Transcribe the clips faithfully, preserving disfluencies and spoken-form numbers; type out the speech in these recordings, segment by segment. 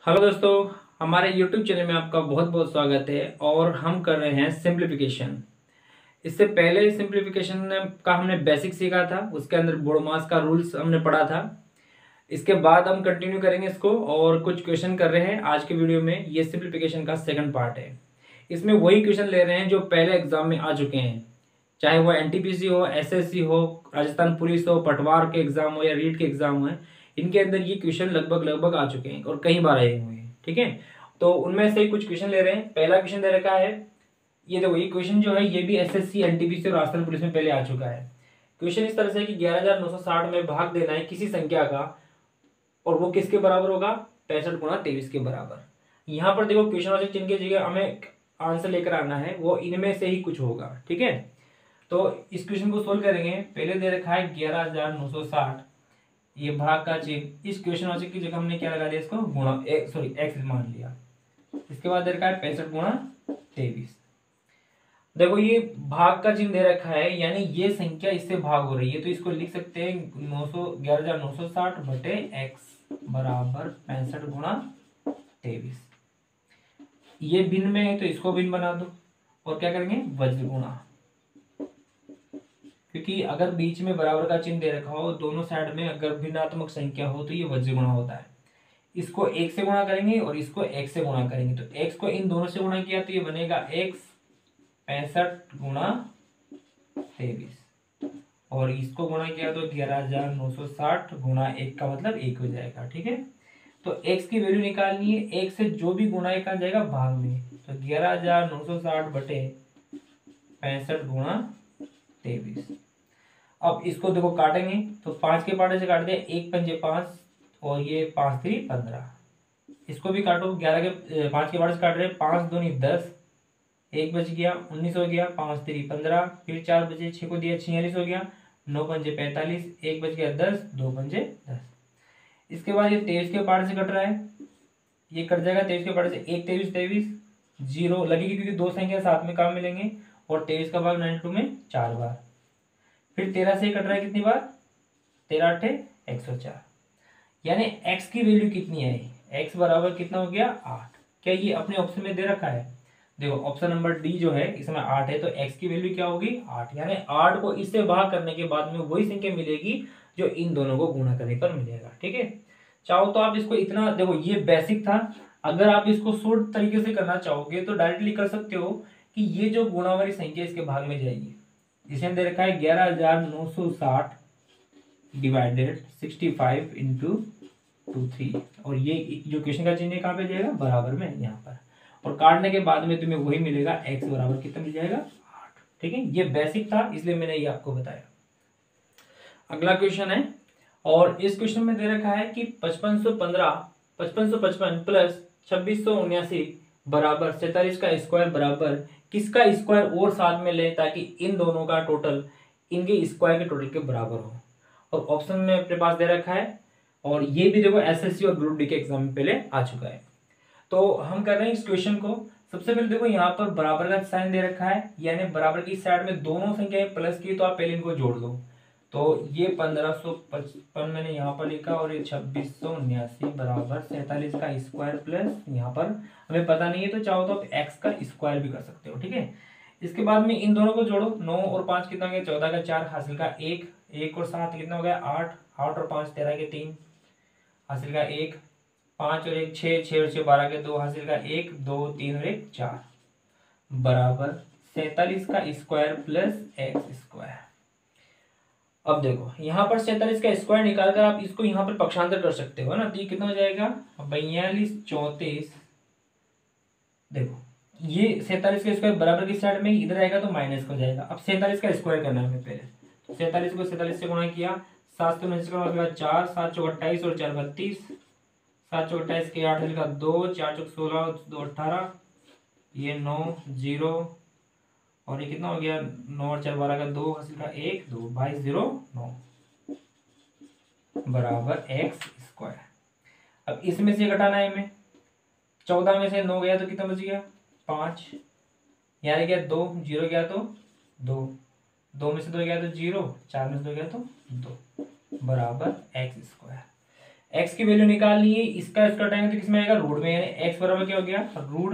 Hello दोस्तों, हमारे YouTube channel में आपका बहुत बहुत स्वागत है। और हम कर रहे हैं सिंप्लीफिकेशन। इससे पहले सिंप्लीफिकेशन का हमने बेसिक सीखा था, उसके अंदर बोडोमास का रूल्स हमने पढ़ा था। इसके बाद हम कंटिन्यू करेंगे इसको और कुछ क्वेश्चन कर रहे हैं आज के वीडियो में। ये सिंप्लीफिकेशन का सेकंड पार्ट है। इसमें वही क्वेश्चन ले रहे हैं जो पहले एग्जाम में आ चुके हैं, चाहे वो एनटीपीसी हो, एसएससी हो, राजस्थान पुलिस हो, पटवार के एग्जाम हो या रीट के एग्जाम हो, इनके अंदर ये क्वेश्चन लगभग लगभग आ चुके हैं और कई बार आए हुए हैं। ठीक है, तो उनमें से कुछ क्वेश्चन ले रहे हैं। पहला क्वेश्चन दे रखा है, ये देखो, ये क्वेश्चन जो है ये भी एसएससी, एनटीपीसी और राजस्थान पुलिस में पहले आ चुका है। क्वेश्चन इस तरह से कि ग्यारह हजार नौ सौ साठ में भाग देना है किसी संख्या का, और वो किसके बराबर होगा? पैंसठ गुणा तेईस के बराबर। यहाँ पर देखो, क्वेश्चन वाचक चिन्ह की जगह हमें आंसर लेकर आना है, वो इनमें से ही कुछ होगा। ठीक है, तो इस क्वेश्चन को सोल्व करेंगे। पहले दे रखा है ग्यारह हजार नौ सौ साठ, ये भाग का चिन्ह, इस क्वेश्चन वाचक की जगह हमने क्या लगा दिया? इसको गुणा, सॉरी एक्स मान लिया। इसके बाद दे रखा है पैंसठ गुणा तेईस। देखो, ये भाग का चिन्ह दे रखा है, यानी ये संख्या इससे भाग हो रही है, तो इसको लिख सकते हैं नौ सौ ग्यारह हजार नौ सौ साठ बटे एक्स बराबर पैंसठ गुणा तेईस। ये भिन्न में है तो इसको भिन्न बना दो और क्या करेंगे? वज्र गुणा, क्योंकि अगर बीच में बराबर का चिन्ह दे रखा हो, दोनों साइड में अगर भिन्नात्मक संख्या हो तो ये वज्र गुणा होता है। इसको एक से गुणा करेंगे और इसको एक से गुणा करेंगे, तो एक्स को इन दोनों से गुणा किया तो ये बनेगा एक्स पैंसठ गुणा तेईस, और इसको गुणा किया तो ग्यारह हजार नौ सौ साठ गुणा एक का मतलब एक हो जाएगा। ठीक है, तो एक्स की वैल्यू निकालनी है, एक से जो भी गुणा एक आ जाएगा भाग में, तो ग्यारह हजार नौ सौ साठ बटे पैंसठ गुणा तेईस। अब इसको देखो काटेंगे तो पांच के पाटे से काट दिया, एक पंजे पांच और ये पांच थ्री पंद्रह। इसको भी काटो, ग्यारह के पांच के पाटे से काट रहे, पांच दूनी दस, एक बच गया उन्नीस हो गया, पांच थ्री पंद्रह, फिर चार बचे, छह को दिया छियालीस हो गया, नौ पंजे पैंतालीस, एक बच गया दस, दो पंजे दस। इसके बाद ये तेईस के पाटे से कट रहा है, ये कट जाएगा तेईस के पाटे से, एक तेईस तेईस जीरो लगेगी क्योंकि दो संख्या साथ में काम मिलेंगे, और तेईस का भाग नाइन्टी टू में चार बार। फिर तेरह से कट रहा है कितनी बार? तेरह अठे एक सौ चार, यानी x की वैल्यू कितनी है? x बराबर कितना हो गया? आठ। क्या ये अपने ऑप्शन में दे रखा है? देखो, ऑप्शन नंबर डी जो है इसमें आठ है, तो x की वैल्यू क्या होगी? आठ। यानी आठ को इससे भाग करने के बाद में वही संख्या मिलेगी जो इन दोनों को गुणा करने पर मिलेगा। ठीक है, चाहो तो आप इसको इतना, देखो ये बेसिक था, अगर आप इसको शॉर्ट तरीके से करना चाहोगे तो डायरेक्टली कर सकते हो कि ये जो गुणा वाली संख्या इसके भाग में जाएगी। इसमें दे रखा है ग्यारह हजार नौ सौ साठ divided sixty five into two three, और ये जो क्वेश्चन का चिन्ह कहाँ पे जाएगा? बराबर में, यहाँ पर, और काटने के बाद में तुम्हें वही मिलेगा, x बराबर कितना मिल जाएगा? आठ। ठीक है, ये बेसिक था इसलिए मैंने ये आपको बताया। अगला क्वेश्चन है, और इस क्वेश्चन में दे रखा है कि पचपन सौ पंद्रह पचपन सौ पचपन प्लस छब्बीस सौ उन्यासी बराबर सैतालीस का स्क्वायर बराबर किसका स्क्वायर और साथ में ले, ताकि इन दोनों का टोटल इनके स्क्वायर के टोटल के बराबर हो। और ऑप्शन में अपने पास दे रखा है, और ये भी देखो एसएससी और ग्रुप डी के एग्जाम में पहले आ चुका है। तो हम कर रहे हैं इस क्वेश्चन को। सबसे पहले देखो, यहाँ पर बराबर का साइन दे रखा है, यानी बराबर की साइड में दोनों संख्याएं प्लस की, तो आप पहले इनको जोड़ दो। तो ये पंद्रह सौ पचपन मैंने यहाँ पर लिखा, और ये छब्बीस सौ उन्यासी बराबर सैतालीस का स्क्वायर प्लस, यहाँ पर हमें पता नहीं है तो चाहो तो आप एक्स का स्क्वायर भी कर सकते हो। ठीक है, इसके बाद में इन दोनों को जोड़ो, नौ और पाँच कितना हो गया? चौदह का चार, हासिल का एक, एक और सात कितना हो गया? आठ, आठ और पाँच तेरह के तीन, हासिल का एक, पाँच और एक छः, छः और छः बारह के दो, हासिल का एक, दो, तीन और एक चार, बराबर सैतालीस का स्क्वायर प्लस एक्स स्क्वायर। अब देखो, यहाँ पर सैतालीस का स्क्वायर निकालकर आप इसको यहाँ पर पक्षांतर कर सकते हो ना, तो ये कितना हो जाएगा? बयालीस चौंतीस। देखो, ये सैतालीस का स्क्वायर बराबर की साइड में इधर आएगा तो माइनस हो जाएगा। अब सैतालीस का स्क्वायर करना है हमें पहले, तो सैतालीस को सैतालीस से गुणा किया, सात सौ उन्नीस का चार, सात चौक अट्ठाईस और चार बत्तीस, सात चौक अट्ठाईस के आठ का दो, चार चौक सोलह, दो अट्ठारह, ये नौ जीरो, और ये कितना हो गया? नौ और चार बारह का दो, हासिल का एक, दो, बाईस जीरो नौ बराबर एक्स स्क्वायर। अब इसमें से घटाना है हमें, चौदह में से नौ गया तो कितना बच गया? पाँच, यहाँ गया दो, जीरो गया तो दो, दो में से दो गया तो जीरो, चार में से दो गया तो दो, बराबर एक्स स्क्वायर। एक्स की वैल्यू निकालनी है, इसका इसका टाइम तो किसमें आएगा, रूट में, यानी एक्स बराबर क्या हो गया, रूट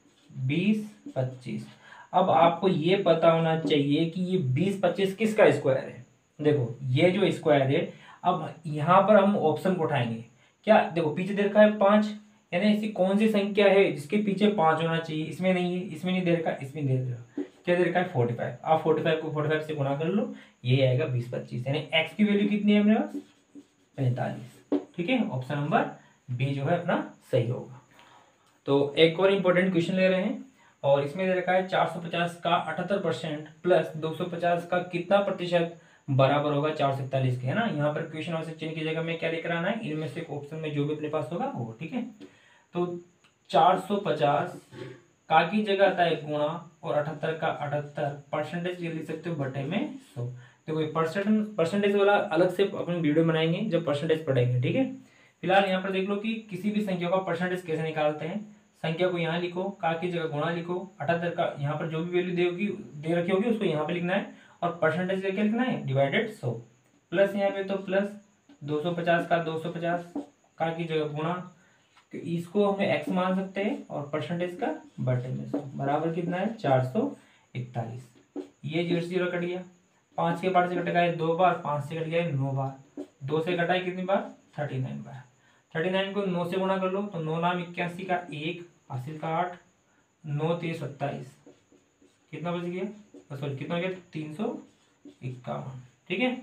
बीस पच्चीस। अब आपको ये पता होना चाहिए कि ये बीस पच्चीस किसका स्क्वायर है। देखो ये जो स्क्वायर है, अब यहाँ पर हम ऑप्शन को उठाएंगे, क्या देखो पीछे दे रखा है पांच, यानी ऐसी कौन सी संख्या है जिसके पीछे पांच होना चाहिए, इसमें नहीं है, इसमें नहीं दे रखा, इसमें दे रखा, क्या दे रखा है फोर्टी फाइव। आप फोर्टी फाइव को फोर्टी फाइव से गुणा कर लो, ये आएगा बीस पच्चीस, यानी एक्स की वैल्यू कितनी है अपने पास, पैंतालीस। ठीक है, ऑप्शन नंबर बी जो है अपना सही होगा। तो एक और इम्पोर्टेंट क्वेश्चन ले रहे हैं, और इसमें दे रखा है चार सौ पचास का अठहत्तर परसेंट प्लस दो सौ पचास का कितना प्रतिशत बराबर होगा चार सौ इकतालीस के, है ना। यहाँ पर क्वेश्चन और चिन्ह की जगह में क्या लेकर आना है, इनमें से ऑप्शन में जो भी अपने पास होगा वो। ठीक है, तो चार सौ पचास का की जगह आता है गुणा, और अठहत्तर का अठहत्तर परसेंटेज लिख सकते हो बटे में सौ। देखो परसेंट परसेंटेज वाला अलग से अपन वीडियो बनाएंगे जब परसेंटेज पढ़ेंगे। ठीक है, फिलहाल यहाँ पर देख लो कि किसी भी संख्या का परसेंटेज कैसे निकालते हैं। संख्या को यहाँ लिखो, का की जगह गुणा लिखो, अठहत्तर का यहाँ पर जो भी वैल्यू दे होगी दे रखी होगी उसको यहाँ पे लिखना है, और परसेंटेज क्या लिखना है, डिवाइडेड सौ, प्लस यहाँ पे तो प्लस दो सौ पचास का दो सौ पचास का की जगह गुणा, तो इसको हमें एक्स मान सकते हैं, और परसेंटेज का बटे में सौ बराबर कितना है, चार सौ इकतालीस। ये जीरो से जीरो कट गया, पाँच के पार्ट से कटेगा है दो बार, पाँच से कट गया है नौ बार, दो से कटा है कितनी बार, थर्टी नाइन बार। थर्टी नाइन को नौ से गुणा कर लो, तो नौ नाम इक्यासी का एक, हासिल का आठ, नौ तीस सत्ताईस, कितना बच गया, सॉरी कितना हो गया, तीन सौ इक्यावन। ठीक है,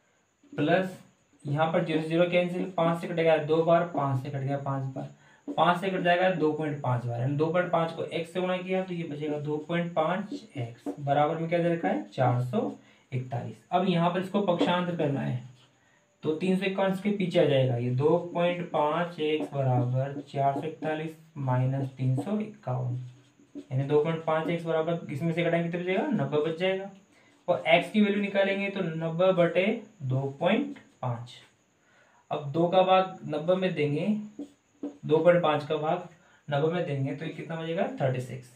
प्लस यहाँ पर जीरो जीरो कैंसिल, पाँच से कटेगा दो बार, पाँच से कट गया पाँच बार, पाँच से कट जाएगा दो पॉइंट पाँच बार, यानी दो पॉइंट पाँच को एक्स से गुणा किया तो ये बचेगा दो पॉइंट पाँच एक्स बराबर में क्या दे रखा है, चार सौ इकतालीस। अब यहाँ पर इसको पक्षांतर करना है, तो तीन सौ इक्यावन के पीछे आ जाएगा, ये दो पॉइंट पाँच एक्स बराबर चार सौ इकतालीस माइनस तीन सौ इक्यावन, यानी दो पॉइंट पाँच एक्स बराबर इसमें से घटाएंगे कितना बचेगा, नब्बे बच जाएगा, और एक्स की वैल्यू निकालेंगे तो नब्बे बटे दो पॉइंट पाँच। अब दो का भाग नब्बे में देंगे, दो पॉइंट पाँच का भाग नब्बे में देंगे तो ये कितना बचेगा, थर्टी सिक्स।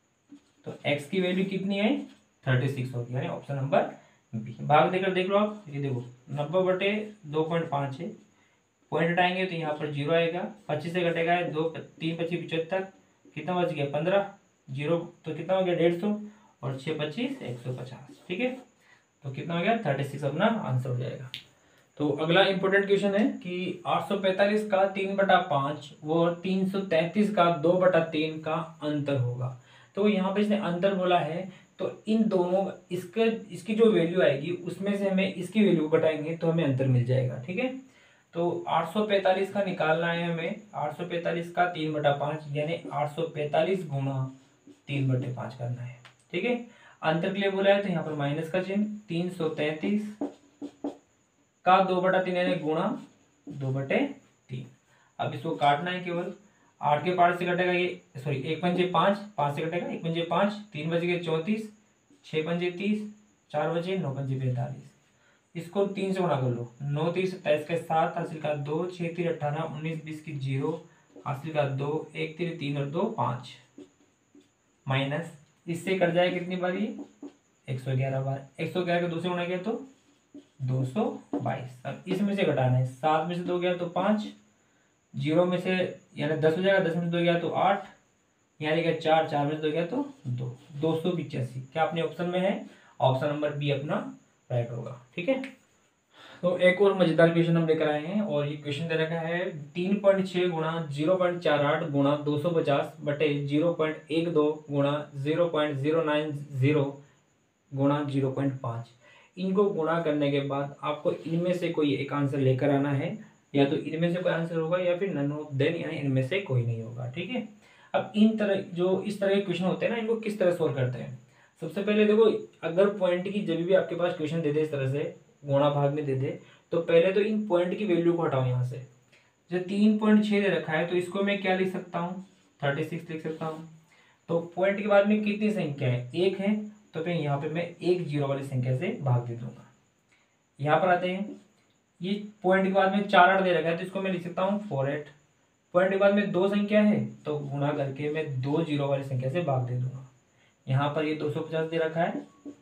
तो एक्स की वैल्यू कितनी है, थर्टी सिक्स होगी, यानी ऑप्शन नंबर बी। भाग देकर देख लो आप, ये देखो नब्बे बटे दो पॉइंट पाँच है, पॉइंट हटाएंगे तो यहाँ पर जीरो आएगा, पच्चीस से घटेगा है दो, तीन पच्चीस पचहत्तर, कितना बच गया पंद्रह, जीरो तो कितना हो गया डेढ़ सौ, और छः पच्चीस एक सौ पचास। ठीक है, तो कितना हो गया, थर्टी सिक्स अपना आंसर हो जाएगा। तो अगला इंपॉर्टेंट क्वेश्चन है कि आठ सौ पैंतालीस का तीन बटा पाँच व तीन सौ तैंतीस का दो बटा तीन का अंतर होगा। तो यहाँ पे इसने अंतर बोला है, तो इन दोनों इसके इसकी जो वैल्यू आएगी उसमें से हमें इसकी वैल्यू घटाएंगे तो हमें अंतर मिल जाएगा। ठीक है, तो आठ सौ पैंतालीस का निकालना है हमें, आठ सौ पैंतालीस का तीन बटा पाँच यानी आठ सौ पैंतालीस गुना तीन बटे पाँच करना है। ठीक है, अंतर के लिए बोला है तो यहाँ पर माइनस का चिन्ह, तीन सौ तैंतीस का दो बटा तीन यानी गुणा दो बटे तीन। अब इसको काटना है केवल, आठ के पाँच से कटेगा ये, सॉरी एक पंजे पाँच, पाँच से कटेगा एक पंजे पाँच, तीन बज गए चौंतीस, छः पंजे तीस, चार बजे नौ पंजे पैंतालीस, इसको तीन से गुणा कर लो, नौ तीस सत्ताईस के सात, हासिल का दो, छः तीन अट्ठारह, उन्नीस बीस की जीरो, हासिल का दो, एक तीन तीन और दो पाँच, माइनस इससे कट जाए कितनी बार ये, एक सौ ग्यारह बार, एक सौ ग्यारह का दो से गुणा किया तो दो सौ बाईस। अब इसमें से घटाना है, सात में से दो गया तो पाँच, जीरो में से यानी दस हो जाएगा, दस में से दो गया तो आठ, यानी कि चार, चार में से दो गया तो दो, दो सौ पिचासी। क्या अपने ऑप्शन में है, ऑप्शन नंबर बी अपना राइट होगा। ठीक है, तो एक और मजेदार क्वेश्चन हम लेकर आए हैं, और ये क्वेश्चन दे रखा है तीन पॉइंट छः गुणा जीरो पॉइंट चार आठ गुणा दो सौ पचास बटे जीरो पॉइंट एक दो गुणा zero point zero nine zero गुणा जीरो पॉइंट पाँच। इनको गुणा करने के बाद आपको इनमें से कोई एक आंसर लेकर आना है, या तो इनमें से कोई आंसर होगा या फिर नन ऑफ देन यानी इनमें से कोई नहीं होगा। ठीक है, अब इन तरह जो इस तरह के क्वेश्चन होते हैं ना, इनको किस तरह सोल्व करते हैं। सबसे पहले देखो, अगर पॉइंट की जब भी आपके पास क्वेश्चन दे दे इस तरह से गुणा भाग में दे दे, तो पहले तो इन पॉइंट की वैल्यू को हटाओ यहाँ से। जो तीन पॉइंट छः दे रखा है तो इसको मैं क्या लिख सकता हूँ, थर्टी सिक्स लिख सकता हूँ। तो पॉइंट के बाद में कितनी संख्या है, एक है, तो फिर यहाँ पे मैं एक जीरो वाली संख्या से भाग दे दूंगा। यहाँ पर आते हैं, ये पॉइंट के बाद में चार आठ दे रखा है तो इसको मैं लिख सकता हूँ फोर एट। पॉइंट के बाद में दो संख्या है तो गुणा करके मैं दो जीरो वाली संख्या से भाग दे दूंगा। यहाँ पर ये दो सौ पचास दे रखा है,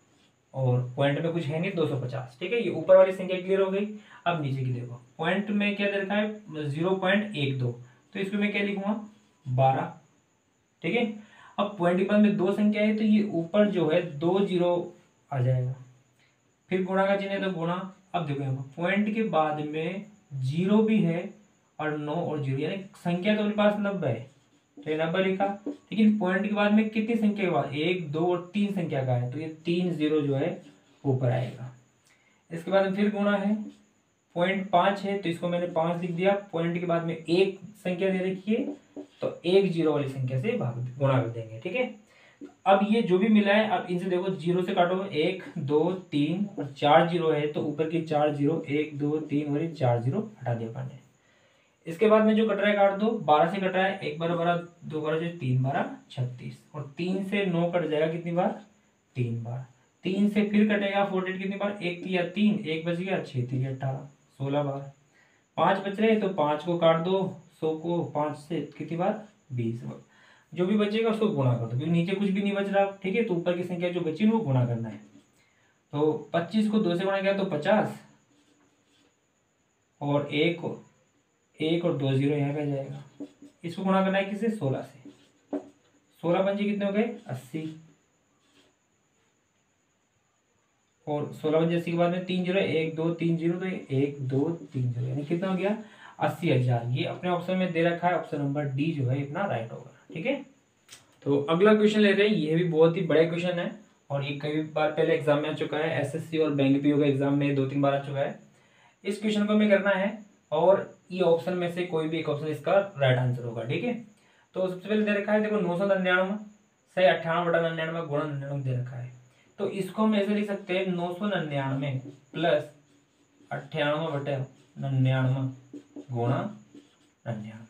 और पॉइंट में कुछ है नहीं, दो सौ पचास। ठीक है, ये ऊपर वाली संख्या क्लियर हो गई। अब नीचे की देखो, पॉइंट में क्या दे रखा है, जीरो पॉइंट एक दो, तो इसको मैं क्या लिखूंगा, बारह। ठीक है, अब पॉइंट के बाद में दो संख्या है तो ये ऊपर जो है दो जीरो आ जाएगा, फिर गुणा का चिन्ह है तो गुणा। अब देखो यहाँ पर पॉइंट के बाद में जीरो भी है और नौ और जीरो, यानी संख्या तो अपने पास नब्बे है, तो ये नब्बे लिखा। लेकिन पॉइंट के बाद में कितनी संख्या के बाद, एक दो और तीन संख्या का है, तो ये तीन जीरो जो है ऊपर आएगा। इसके बाद में फिर गुणा है, पॉइंट पाँच है तो इसको मैंने पाँच लिख दिया। पॉइंट के बाद में एक संख्या दे रखी है तो एक जीरो वाली संख्या से भाग गुणा कर देंगे। ठीक है, अब ये जो भी मिला है, अब इनसे देखो जीरो से काटो, एक दो तीन और चार जीरो है तो ऊपर की चार जीरो, एक दो तीन और ये चार जीरो हटा दिया अपन ने। इसके बाद में जो कट रहा है काट दो, बारह से कट रहा है, एक बार बारह, दो बारह जो तीन बारह छत्तीस, और तीन से नौ कट जाएगा कितनी बार, तीन बार। तीन से फिर कटेगा फोर्टी कितनी बार, एक तिया तीन, एक बच गया, छः तिया अठारह, सोलह बार। पाँच बच रहे तो पाँच को काट दो, सौ को पाँच से कितनी बार, बीस बार। जो भी बचेगा उसको गुणा कर दो, क्योंकि नीचे कुछ भी नहीं बच रहा। ठीक है, तो ऊपर की संख्या जो बची वो गुणा करना है। तो पच्चीस को दो से गुणा किया तो पचास, और एक एक और दो जीरो यहाँ पे जाएगा। इसको गुणा करना है किससे, सोलह से। सोलह पंजे कितने हो गए, अस्सी, और सोलह पंजे अस्सी के बाद में तीन जीरो, एक दो तीन जीरो, तो एक दो तीन जीरो यानी कितना हो गया, अस्सी हजार। ये अपने ऑप्शन में दे रखा है, ऑप्शन नंबर डी जो है अपना राइट होगा। ठीक है, तो अगला क्वेश्चन ले रहे हैं, ये भी बहुत ही बड़ा क्वेश्चन है और ये कई बार पहले एग्जाम में आ चुका है, एसएससी और बैंक पीओ का एग्जाम में दो तीन बार आ चुका है। इस क्वेश्चन को हमें करना है और ये ऑप्शन में से कोई भी एक ऑप्शन इसका राइट आंसर होगा। ठीक है, तो सबसे पहले दे रखा है, देखो नौ सौ निन्यानवे से अट्ठानवे बटा निन्यानवे गुणा निन्यानवे दे रखा है, तो इसको हम ऐसे लिख सकते हैं, नौ सौ निन्यानवे प्लस अट्ठानवे बटे निन्यानवे गुणा निन्यानवे।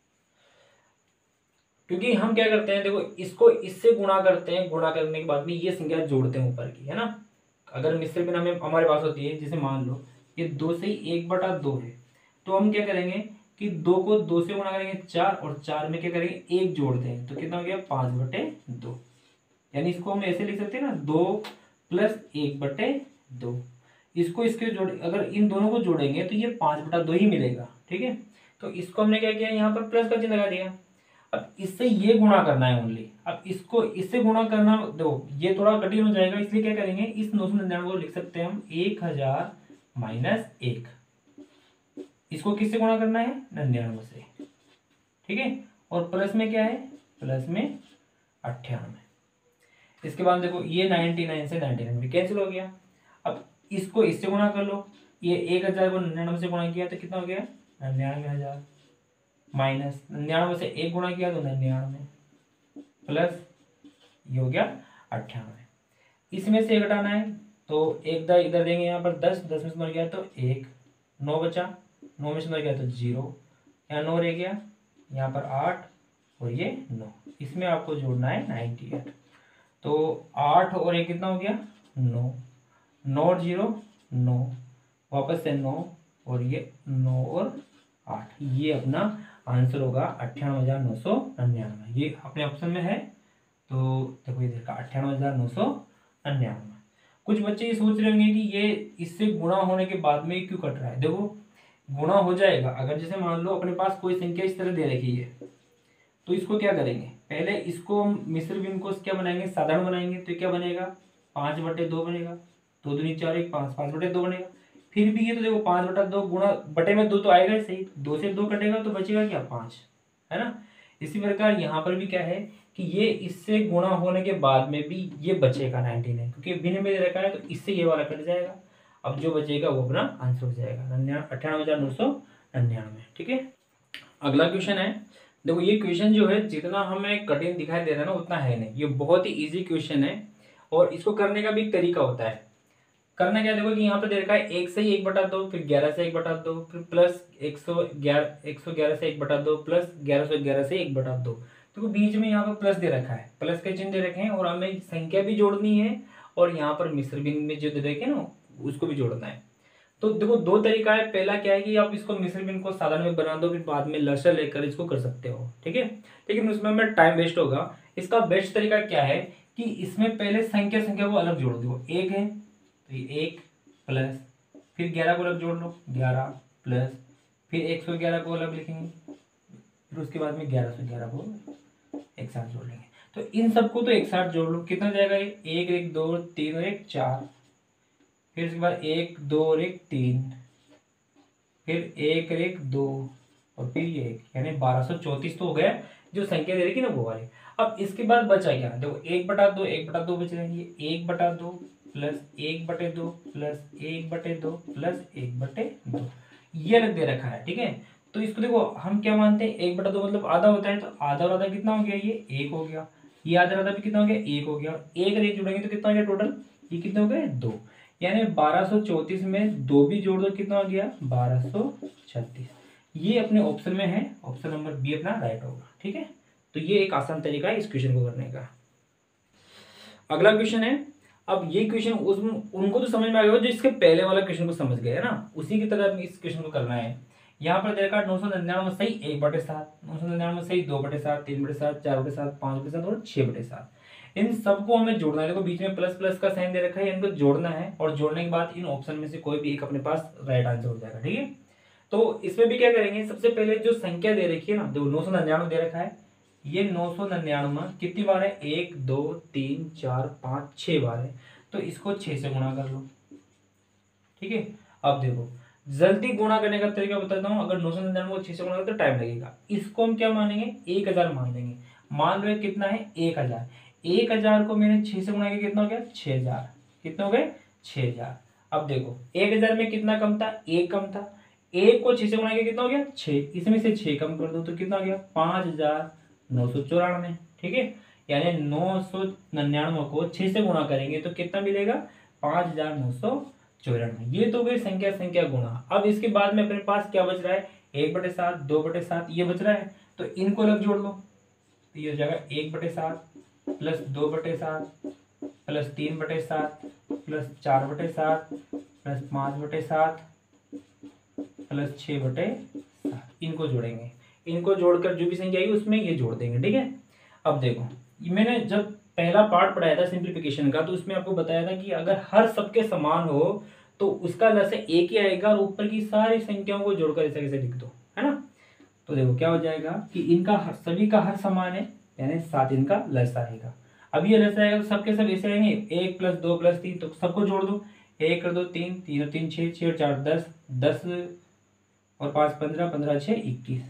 क्योंकि हम क्या करते हैं, देखो इसको इससे गुणा करते हैं, गुणा करने के बाद में ये संख्या जोड़ते हैं ऊपर की, है ना। अगर मिश्र बिन हमें हमारे पास होती है, जैसे मान लो ये दो से ही एक बटा दो है, तो हम क्या करेंगे कि दो को दो से गुणा करेंगे चार, और चार में क्या करेंगे, एक जोड़ते हैं, तो कितना हो गया, पाँच बटे दो। यानी इसको हम ऐसे लिख सकते हैं ना, दो प्लस एक बटे दो। इसको इसके जोड़, अगर इन दोनों को जोड़ेंगे तो ये पाँच बटा दो ही मिलेगा। ठीक है, तो इसको हमने क्या किया, यहाँ पर प्लस का चिन्ह लगा दिया। अब इससे ये गुणा करना है ओनली, अब इसको इससे गुणा करना, देखो ये थोड़ा कठिन हो जाएगा, इसलिए क्या करेंगे, इस नौ सौ निन्यानवे को लिख सकते हैं हम एक हजार माइनस एक। इसको किससे गुणा करना है, निन्यानवे से। ठीक है, और प्लस में क्या है, प्लस में अट्ठानवे। इसके बाद देखो ये नाइनटी नाइन से नाइनटी नाइन भी कैंसिल हो गया। अब इसको इससे गुणा कर लो, ये एक हजार को निन्यानवे से गुणा किया तो कितना हो गया, निन्यानवे हजार, माइनस निन्यानवे से एक गुणा किया तो निन्यानवे, प्लस ये हो गया अट्ठानवे। इसमें से एक घटाना है तो एक दर इधर देंगे, यहाँ पर दस, दस में से मर गया तो एक, नौ बचा, नौ में से मर गया तो जीरो, यहाँ नौ रह गया, यहाँ पर आठ और ये नौ। इसमें आपको जोड़ना है नाइन्टी एट, तो आठ और एक कितना हो गया, नौ, नौ और जीरो नौ, वापस से नौ, और ये नौ और आठ, ये अपना आंसर होगा अट्ठानवे हजार नौ सौ निन्यानवे। ये अपने ऑप्शन में है, तो देखो ये देखा अट्ठानवे हजार नौ सौ निन्यानवे। कुछ बच्चे ये सोच रहे होंगे कि ये इससे गुणा होने के बाद में क्यों कट रहा है। देखो गुणा हो जाएगा, अगर जैसे मान लो अपने पास कोई संख्या इस तरह दे रखी है, तो इसको क्या करेंगे, पहले इसको मिश्र भिन्न को क्या बनाएंगे, साधारण बनाएंगे, तो क्या बनेगा, पाँच बटे दो बनेगा, दो दूनी चार, एक पाँच, पाँच बटे दो बनेगा। फिर भी ये तो देखो पाँच बटा दो गुणा बटे में दो तो आएगा ही सही, दो से दो कटेगा तो बचेगा क्या, पाँच, है ना। इसी प्रकार यहाँ पर भी क्या है कि ये इससे गुणा होने के बाद में भी ये बचेगा नाइनटी नाइन, क्योंकि भिन्न में दे रखा है, तो इससे ये वाला कट जाएगा। अब जो बचेगा वो अपना आंसर हो जाएगा निन्यानवे अट्ठानवे हजार नौ सौ निन्यानवे। ठीक है, अगला क्वेश्चन है, देखो ये क्वेश्चन जो है जितना हमें कठिन दिखाई दे रहा है ना उतना है नहीं, ये बहुत ही इजी क्वेश्चन है और इसको करने का भी एक तरीका होता है। करना क्या, देखो कि यहाँ पे दे रखा है एक से ही एक बटा दो, फिर ग्यारह से एक बटा दो, फिर प्लस एक सौ ग्यारह एक सौ ग्यारह से एक बटा दो, प्लस ग्यारह सौ ग्यारह से एक बटा दो। देखो बीच में यहाँ पर प्लस दे रखा है, प्लस के चिन्ह दे रखे हैं और हमें संख्या भी जोड़नी है और यहाँ पर मिश्र भिन्न में जो दे रखे हैं ना उसको भी जोड़ना है। तो देखो दो तरीका है, पहला क्या है कि आप इसको मिश्र भिन्न को साधारण में बना दो, फिर बाद में लसर लेकर इसको कर सकते हो। ठीक है, लेकिन उसमें हमें टाइम वेस्ट होगा। इसका बेस्ट तरीका क्या है कि इसमें पहले संख्या संख्या को अलग जोड़ दो। एक है तो ये एक प्लस, फिर ग्यारह को अलग जोड़ लो, ग्यारह प्लस, फिर एक सौ ग्यारह को अलग लिखेंगे, फिर उसके बाद में ग्यारह सौ ग्यारह को एक साथ जोड़ लेंगे। तो इन सबको तो एक साथ जोड़ लो, कितना जाएगा ये, एक एक दो तीन और एक चार, फिर उसके बाद एक दो और एक तीन, फिर एक और एक दो और फिर ये एक, यानी बारह सौ चौंतीस तो हो गया जो संख्या दे रही ना वो वाली। अब इसके बाद बचा क्या, देखो एक बटा दो, एक बटा दो बच रही है, एक बटा दो प्लस एक बटे दो प्लस एक बटे दो प्लस एक बटे दो, ये अलग दे रखा है। ठीक है, तो इसको देखो हम क्या मानते हैं, एक बटा दो मतलब आधा होता है, तो आधा और आधा कितना हो गया, ये एक हो गया, ये आधा आधा भी कितना हो गया, एक हो गया, एक और एक जुड़ेंगे तो कितना हो गया टोटल, ये कितने हो गए, दो, यानी बारह सौ चौंतीस में दो भी जोड़ दो कितना हो गया, बारह सौ छत्तीस। ये अपने ऑप्शन में है, ऑप्शन नंबर बी अपना राइट होगा। ठीक है, तो ये एक आसान तरीका है इस क्वेश्चन को करने का। अगला क्वेश्चन है, अब ये क्वेश्चन उस उनको तो समझ में आ गया जो इसके पहले वाला क्वेश्चन को समझ गए है ना, उसी की तरह इस क्वेश्चन को करना है। यहाँ पर देखा नौ सौ निन्यानवे सही एक बटे सात, नौ सौ निन्यानवे सही दो बटे सात, तीन बटे सात, चार बटे सात, पांच बटे सात और छह बटे सात। इन सबको हमें जोड़ना है। देखो बीच में प्लस प्लस का साइन दे रखा है, इनको जोड़ना है और जोड़ने के बाद इन ऑप्शन में से कोई भी एक अपने पास राइट आंसर हो जाएगा। ठीक है, तो इसमें भी क्या करेंगे, सबसे पहले जो संख्या दे रखी है ना, देखो नौ सौ निन्यानवे दे रखा है, ये नौ सौ निन्यानवे कितनी बार है, एक दो तीन चार पाँच छह बार है, तो इसको छह से गुणा कर लो। ठीक है, अब देखो जल्दी गुणा करने का तरीका बताता हूँ। अगर नौ सौ निन्यानवे को छह से गुणा करें तो टाइम लगेगा। इसको हम क्या मानेंगे, एक हजार मान लेंगे। मान लो कितना है, एक हजार, एक हजार को मैंने छह से गुणा किया कितना हो गया, छह हजार, कितने हो गए, छह हजार। अब देखो एक हजार में कितना कम था, एक कम था, एक को छह से गुणा किया कितना हो गया, छह, इसमें से छह कम कर दो तो कितना हो गया, पांच हजार नौ सौ चौरानवे। ठीक है, यानी नौ सौ निन्यानवे को छह से गुणा करेंगे तो कितना मिलेगा, पांच हजार नौ सौ चौरानवे। ये तो गई संख्या संख्या गुणा। अब इसके बाद में अपने पास क्या बच रहा है, एक बटे सात, दो बटे सात, ये बच रहा है, तो इनको अलग जोड़ लो। तो ये हो जाएगा एक बटे सात प्लस दो बटे सात प्लस तीन बटे सात प्लस चार बटे सात प्लस पाँच बटे सात प्लस छः बटे सात, इनको जोड़ेंगे। इनको जोड़कर जो भी संख्या आई उसमें ये जोड़ देंगे। ठीक है, अब देखो मैंने जब पहला पार्ट पढ़ाया था सिंप्लीफिकेशन का, तो उसमें आपको बताया था कि अगर हर सबके समान हो तो उसका लस एक ही आएगा और ऊपर की सारी संख्याओं को जोड़कर ऐसे कैसे लिख दो, है ना। तो देखो क्या हो जाएगा कि इनका हर, सभी का हर समान है, यानी सात इनका लस आएगा। अब ये लस आएगा तो सबके सब ऐसे आएंगे, एक प्लस दो प्लस तीन, तो सबको जोड़ दो, एक कर दो तीन, तीन और तीन छः, छः और चार दस, दस और पाँच पंद्रह, पंद्रह छः इक्कीस,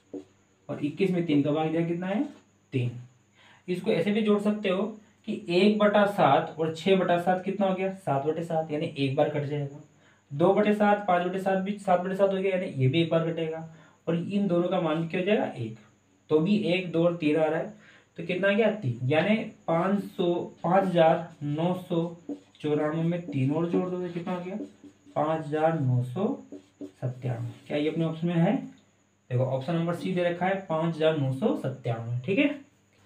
और इक्कीस में तीन का भाग दिया कितना है, तीन। इसको ऐसे भी जोड़ सकते हो कि एक बटा सात और छः बटा सात कितना हो गया, सात बटे सात, यानी एक बार कट जाएगा। दो बटे सात, पाँच बटे सात भी सात बटे सात हो गया, यानी ये भी एक बार कटेगा, और इन दोनों का मान क्या हो जाएगा, एक। तो भी एक दो और तीन आ रहा है, तो कितना आ गया, तीन, यानी पाँच सौ पाँच हजार नौ सौ चौरानवे में तीन और जोड़ दो तो कितना हो गया, पाँच हजार नौ सौ सत्तानवे। क्या ये अपने ऑप्शन में है, देखो ऑप्शन नंबर सी दे रखा है पाँच हजार नौ सौ सत्तानवे। ठीक है,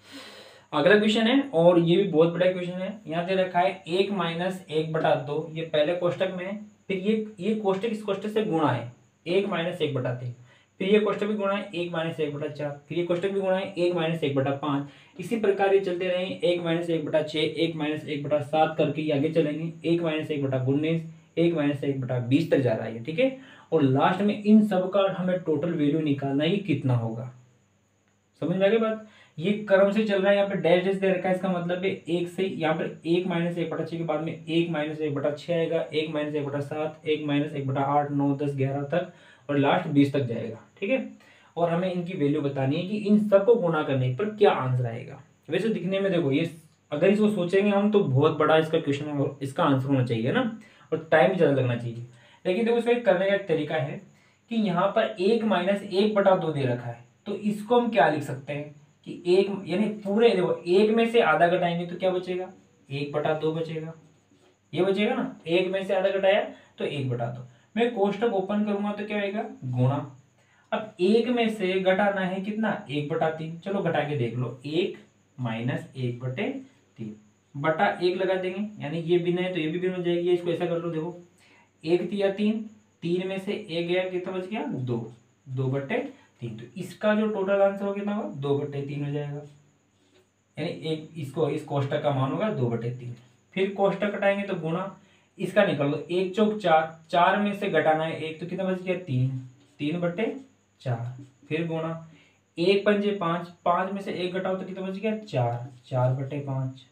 अगला क्वेश्चन है और ये भी बहुत बड़ा क्वेश्चन है। यहाँ दे रखा है एक माइनस एक बटा दो, ये पहले कोष्टक में है, फिर ये ये कोष्टक इस कोष्टक से गुणा है, एक माइनस एक बटा तीन, फिर ये कोष्टक भी गुणा है एक माइनस एक बटा चार, फिर ये कोष्टक भी गुणा है एक माइनस एक बटा पाँच। इसी प्रकार ये चलते रहेंगे, एक माइनस एक बटा छः, एक माइनस एक बटा सात करके ये आगे चलेंगे, एक माइनस एक बटा उन्नीस, एक माइनस एक बटा बीस तक जा रहा है। ठीक है, और लास्ट में इन सब का हमें टोटल वैल्यू निकालना ही कितना होगा। समझ में आ गई बात, ये क्रम से चल रहा है। यहाँ पे डैश डैश दे रखा है, इसका मतलब है एक से यहाँ पर एक माइनस एक बटा छः के बाद में एक माइनस एक बटा छः आएगा, एक माइनस एक बटा सात, एक माइनस एक बटा आठ, नौ, दस, ग्यारह तक, और लास्ट बीस तक जाएगा। ठीक है, और हमें इनकी वैल्यू बतानी है कि इन सबको गुणा करने पर क्या आंसर आएगा। वैसे दिखने में देखो ये अगर इसको सोचेंगे हम तो बहुत बड़ा इसका क्वेश्चन, इसका आंसर होना चाहिए ना, और टाइम ज़्यादा लगना चाहिए। लेकिन देखो इसको करने का एक तरीका है कि यहाँ पर एक माइनस एक बटा दो दे रखा है, तो इसको हम क्या लिख सकते हैं कि एक, यानी पूरे देखो एक में से आधा घटाएंगे तो क्या बचेगा, एक बटा दो बचेगा, ये बचेगा ना, एक में से आधा घटाया तो एक बटा दो। मैं कोष्टक ओपन करूंगा तो क्या आएगा, गुणा। अब एक में से घटाना है कितना, एक बटा तीन, चलो घटा के देख लो, एक माइनस एक बटे तीन बटा एक लगा देंगे, यानी ये बिना है तो ये भी बिना हो जाएगी। इसको ऐसा कर लो, देखो एक तिया तीन, तीन में से एक गया कितना बच गया, दो, दो बटे तीन, तो इसका जो टोटल आंसर हो कितना होगा, दो बटे तीन हो जाएगा। यानी एक इसको इस कोष्टक का मान होगा दो बटे तीन। फिर कोष्टक कटाएंगे तो गुणा इसका निकल लो, एक चौक चार, चार में से घटाना है एक तो कितना बच गया तीन, तीन बटे चार। फिर गुणा एक पंजे पांच, पांच में से एक घटाओ तो कितना बच गया चार, चार बटे पांच।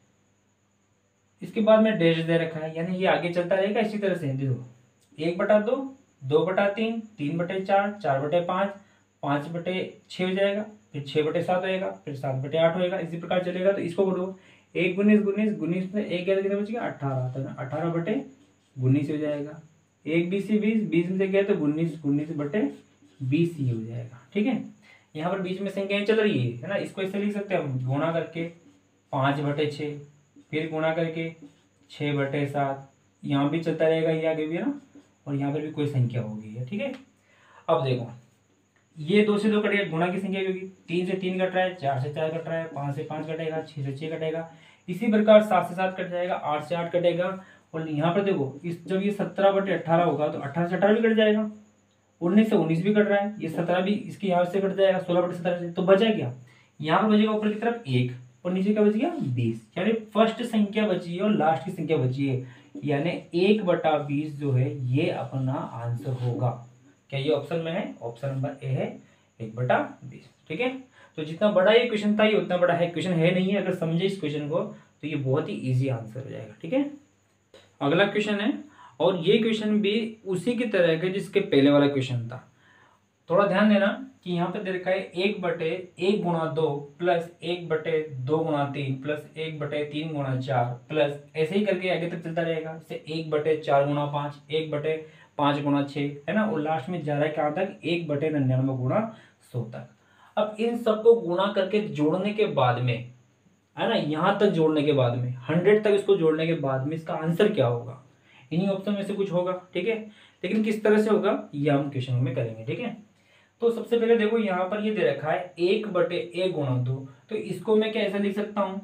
इसके बाद में डैश दे रखा है, यानी ये आगे चलता रहेगा इसी तरह से। देखो एक बटा दो, दो बटा तीन, तीन बटे चार, चार बटे पांच, पांच बटे छः हो जाएगा, फिर छः बटे सात होएगा, फिर सात बटे आठ होएगा, इसी प्रकार चलेगा। तो इसको करो एक गुनीस गुनीस गुनीस में एक गया कितना बच गया अठारह, तो अठारह बटे गुनीस हो जाएगा। एक बीस बीस, बीस में से गया तो गुनीस, गुनीस बटे बीस ही हो जाएगा। ठीक है, यहाँ पर बीच में संख्याएं चल रही है है ना, इसको ऐसे लिख सकते हैं हम, गुणा करके पाँच बटे छः, फिर गुणा करके छः बटे सात, यहाँ भी चलता रहेगा, ये आगे भी है ना, और यहाँ पर भी कोई संख्या होगी है। ठीक है, अब देखो ये दो से दो कटेगा, गुणा की संख्या होगी, तीन से तीन कट रहा है, चार से चार कट रहा है, पाँच से पाँच कटेगा, छः से छः कटेगा, इसी प्रकार सात से सात कट जाएगा, आठ से आठ कटेगा। और यहाँ पर देखो इस जब ये सत्रह बटे अट्ठारह होगा तो अठारह से अठारह भी कट जाएगा, उन्नीस से उन्नीस भी कट रहा है, ये सत्रह भी इसके यहाँ से कट जाएगा, सोलह बटे सत्रह से। तो बचा क्या, यहाँ पर बचेगा ऊपर की तरफ एक और नीचे क्या बच गया बीस, यानी फर्स्ट संख्या बची है और लास्ट की संख्या बची है, यानी एक बटा बीस जो है ये अपना आंसर होगा। क्या ये ऑप्शन में है, ऑप्शन नंबर ए है एक बटा बीस। ठीक है, तो जितना बड़ा ये क्वेश्चन था ये उतना बड़ा है क्वेश्चन है नहीं है, अगर समझे इस क्वेश्चन को तो ये बहुत ही इजी आंसर हो जाएगा। ठीक है, अगला क्वेश्चन है, और ये क्वेश्चन भी उसी की तरह का जिसके पहले वाला क्वेश्चन था। थोड़ा ध्यान देना कि यहाँ पे दे रखा है एक बटे एक गुणा दो प्लस एक बटे दो गुणा तीन प्लस एक बटे तीन गुणा चार प्लस ऐसे ही करके आगे तक चलता रहेगा, जैसे एक बटे चार गुणा पाँच, एक बटे पाँच गुणा छः, है ना, और लास्ट में जा रहा है कहाँ तक, एक बटे निन्यानवे गुणा सौ तक। अब इन सबको गुणा करके जोड़ने के बाद में, है ना, यहाँ तक जोड़ने के बाद में, हंड्रेड तक इसको जोड़ने के बाद में इसका आंसर क्या होगा, इन्हीं ऑप्शन में से कुछ होगा। ठीक है, लेकिन किस तरह से होगा ये हम क्वेश्चन में करेंगे। ठीक है, तो सबसे पहले देखो यहाँ पर ये दे रखा है एक बटे एक गुणा दो, तो इसको मैं क्या ऐसा लिख सकता हूं,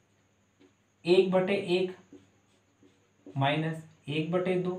एक बटे एक माइनस एक बटे दो।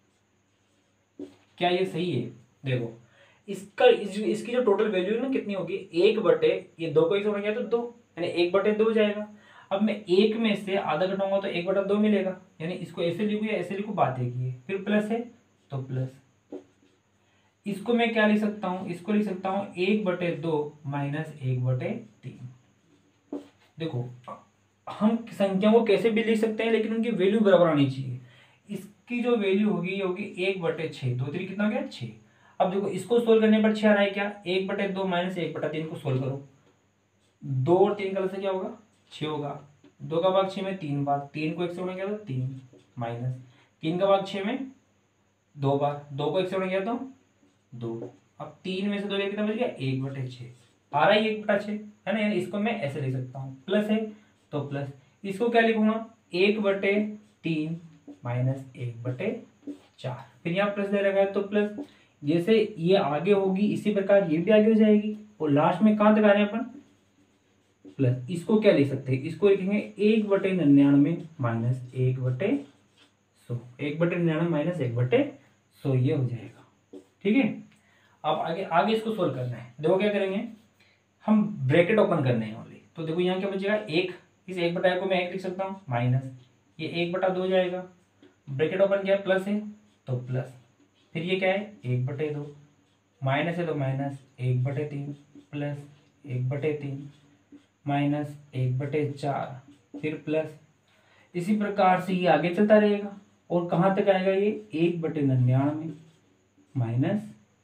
क्या ये सही है, देखो इसका इस, इसकी जो टोटल वैल्यू है ना कितनी होगी, एक बटे ये दो को एक से गया तो दो, यानी एक बटे दो हो जाएगा। अब मैं एक में से आधा घटाऊंगा तो एक बटा दो मिलेगा, यानी इसको ऐसे लिखूँ या ऐसे लिखूँ बात है कि फिर प्लस है तो प्लस, इसको मैं क्या लिख सकता हूं, इसको लिख सकता हूं एक बटे दो माइनस एक बटे तीन। देखो हम संख्या को कैसे भी लिख सकते हैं लेकिन उनकी वैल्यू बराबर आनी चाहिए। इसकी जो वैल्यू होगी ये होगी एक बटे छः, दो तीन कितना हो गया छः। अब देखो इसको सोल्व करने पर छः आ रहा है, क्या एक बटे दो माइनस एक बटा तीन को सोल्व करो, दो और तीन का से क्या होगा छः होगा, दो का भाग छः में तीन बार, तीन को एक से गुणा किया तो तीन माइनस तीन का भाग छः में दो बार, दो को एक से गुणा किया तो दो। अब तीन में से दो कितना बच गया एक बटे छः आ रहा है, एक बटा छः है ना, यानी इसको मैं ऐसे लिख सकता हूँ, प्लस है तो प्लस, इसको क्या लिखूंगा एक बटे तीन माइनस एक बटे चार, फिर यहाँ प्लस दे रखा है तो प्लस, जैसे ये आगे होगी इसी प्रकार ये भी आगे हो जाएगी, और लास्ट में कहाँ तक आ रहे हैं अपन प्लस। इसको क्या लिख सकते हैं, इसको लिखेंगे एक बटे निन्यानवे माइनस एक बटे सौ, एक बटे निन्यानवे माइनस एक बटे सौ ये हो जाएगा। ठीक है, अब आगे आगे इसको सोल्व करना है। देखो क्या करेंगे, हम ब्रैकेट ओपन करने हैं ओनली, तो देखो यहाँ क्या बचेगा एक, इस एक बटा को मैं एक लिख सकता हूँ माइनस ये एक बटा दो जाएगा, ब्रैकेट ओपन किया प्लस है तो प्लस, फिर ये क्या है एक बटे दो माइनस है तो माइनस एक बटे तीन प्लस एक बटे तीन माइनस एक बटे चार फिर प्लस, इसी प्रकार से ये आगे चलता रहेगा और कहाँ तक आएगा ये एक बटे निन्यानवे माइनस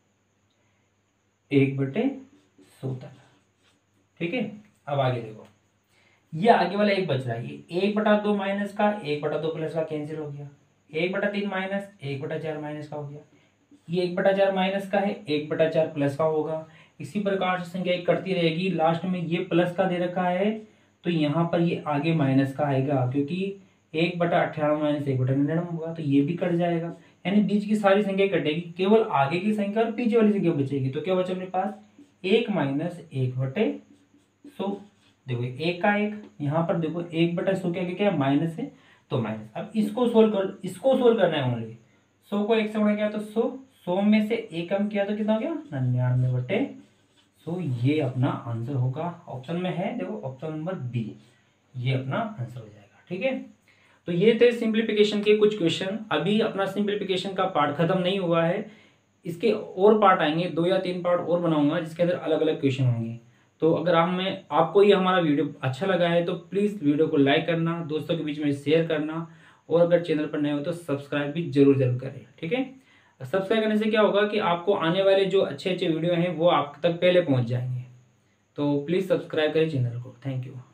एक बटे सौ तक। ठीक है, अब आगे देखो ये आगे वाला एक बच रहा है, ये एक बटा दो माइनस का एक बटा दो प्लस का कैंसिल हो गया, एक बटा तीन माइनस एक बटा चार माइनस का हो गया, ये एक बटा चार माइनस का है एक बटा चार प्लस का होगा। इसी प्रकार से संख्या कटती रहेगी, लास्ट में ये प्लस का दे रखा है तो यहाँ पर ये आगे माइनस का आएगा, क्योंकि एक बटा अट्ठारह माइनस एक बटा निन्यानवे होगा तो ये भी कट जाएगा, यानी बीच की सारी संख्या कटेगी, केवल आगे की संख्या और पीछे वाली संख्या बचेगी। तो क्या बचा अपने पास एक माइनस एक बटे सौ, देखो एक का एक, यहाँ पर देखो एक बटा सौ के आगे क्या माइनस है तो माइनस। अब इसको सोल्व कर, इसको सोल्व करना है ओनली, सौ को एक से गुणा किया तो सौ, सौ में से एक कम किया तो कितना हो गया निन्यानवे बटे सौ, ये अपना आंसर होगा। ऑप्शन में है देखो ऑप्शन नंबर बी, ये अपना आंसर हो जाएगा। ठीक है, तो ये थे सिंप्लीफिकेशन के कुछ क्वेश्चन। अभी अपना सिंप्लीफिकेशन का पार्ट खत्म नहीं हुआ है, इसके और पार्ट आएंगे, दो या तीन पार्ट और बनाऊंगा जिसके अंदर अलग अलग क्वेश्चन होंगे। तो अगर आप में आपको ये हमारा वीडियो अच्छा लगा है तो प्लीज़ वीडियो को लाइक करना, दोस्तों के बीच में शेयर करना, और अगर चैनल पर नए हो तो सब्सक्राइब भी जरूर जरूर करें। ठीक है, सब्सक्राइब करने से क्या होगा कि आपको आने वाले जो अच्छे अच्छे वीडियो हैं वो आप तक पहले पहुंच जाएंगे। तो प्लीज़ सब्सक्राइब करें चैनल को। Thank you.